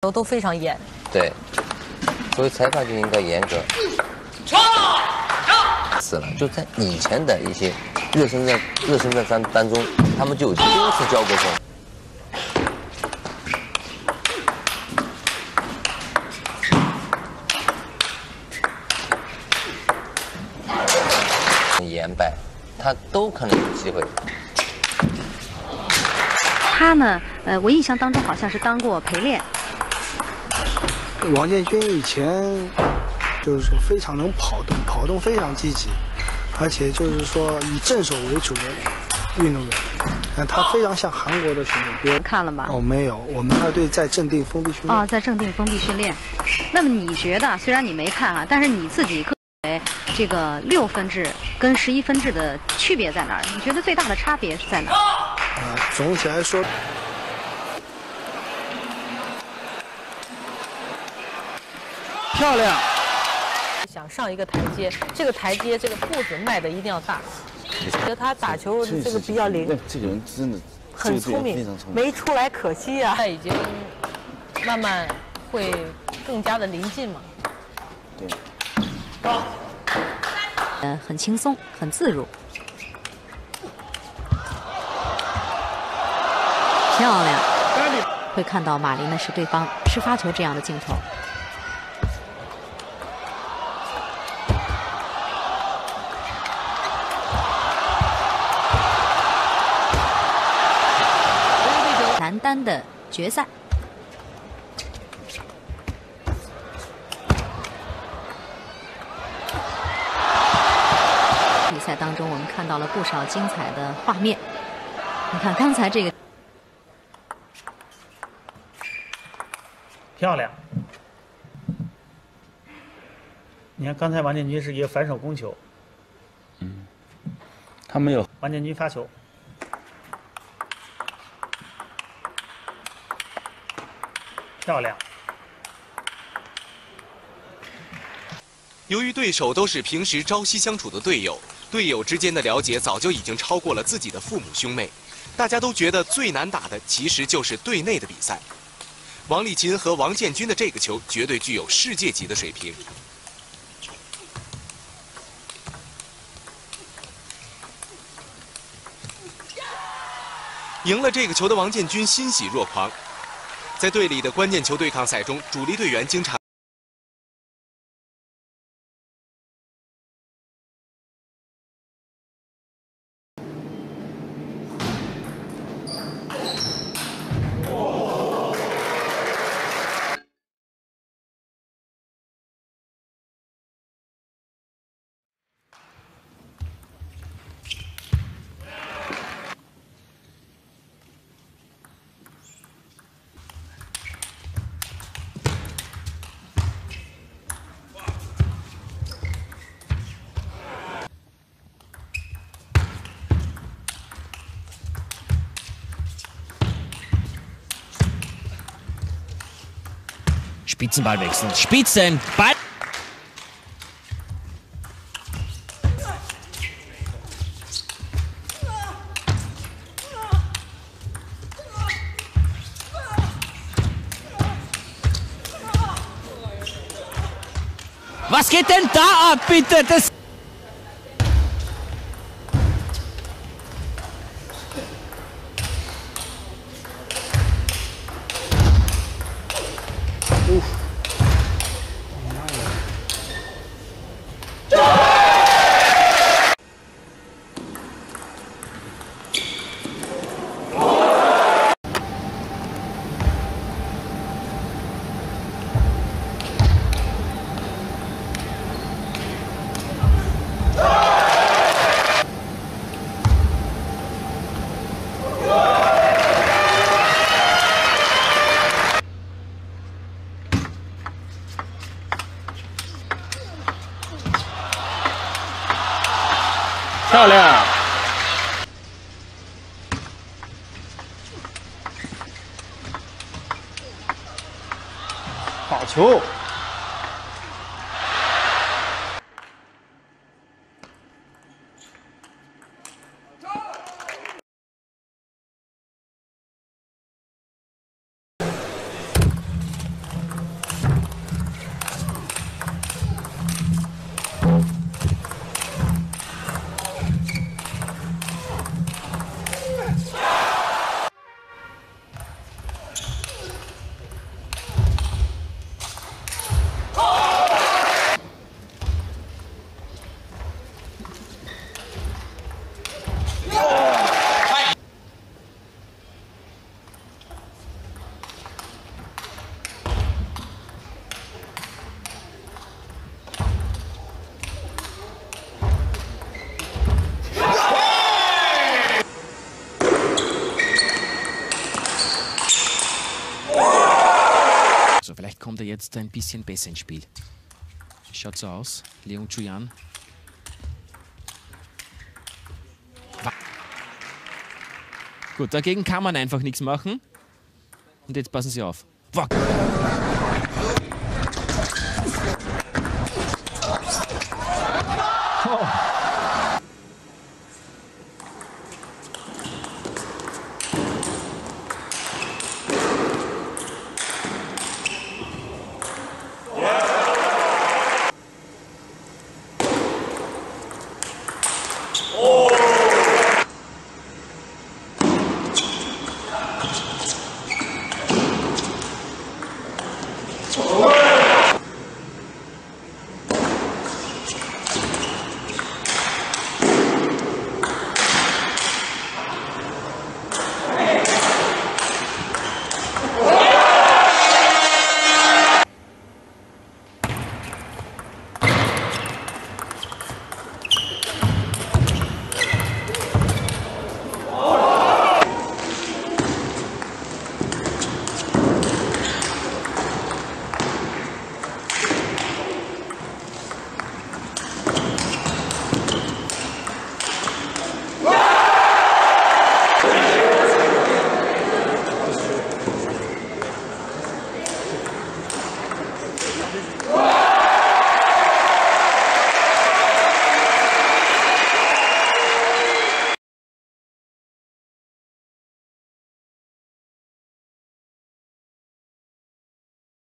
都非常严。 对，所以裁判就应该严格。死了，就在以前的一些热身战当中，他们就有多次交过手。严败，他都可能有机会。 他呢，我印象当中好像是当过陪练。 王建军以前就是说非常能跑动非常积极，而且就是说以正手为主的运动员。他非常像韩国的选手，比如看了吗？ 哦，没有，我们2队在正定封闭训练。 哦，在正定封闭训练。那么你觉得，虽然你没看啊，但是你自己认为这个6分制跟11分制的区别在哪儿？你觉得最大的差别是在哪儿？ 总体来说。 漂亮！ 想上一个台阶，这个台阶这个步子迈的一定要大。觉得他打球这个比较灵。 这个人真的很聪明，没出来可惜呀。他已经慢慢会更加的临近嘛。 对。 很轻松，很自如。漂亮！会看到马林的是对方吃发球这样的镜头。男单的决赛，比赛当中我们看到了不少精彩的画面。你看刚才这个漂亮！你看刚才王建军是一个反手攻球， 他没有。 王建军发球。漂亮！ 由于对手都是平时朝夕相处的队友，队友之间的了解早就已经超过了自己的父母兄妹，大家都觉得最难打的其实就是队内的比赛。王励勤和王建军的这个球绝对具有世界级的水平。赢了这个球的王建军欣喜若狂。在队里的关键球对抗赛中，主力队员经常 Spitzenball wechseln. Spitzenball. Was geht denn da ab, bitte? Das 漂亮！好球！ kommt er jetzt ein bisschen besser ins Spiel. Schaut so aus. Leon Chuyan. Gut, dagegen kann man einfach nichts machen. Und jetzt passen Sie auf. Fuck.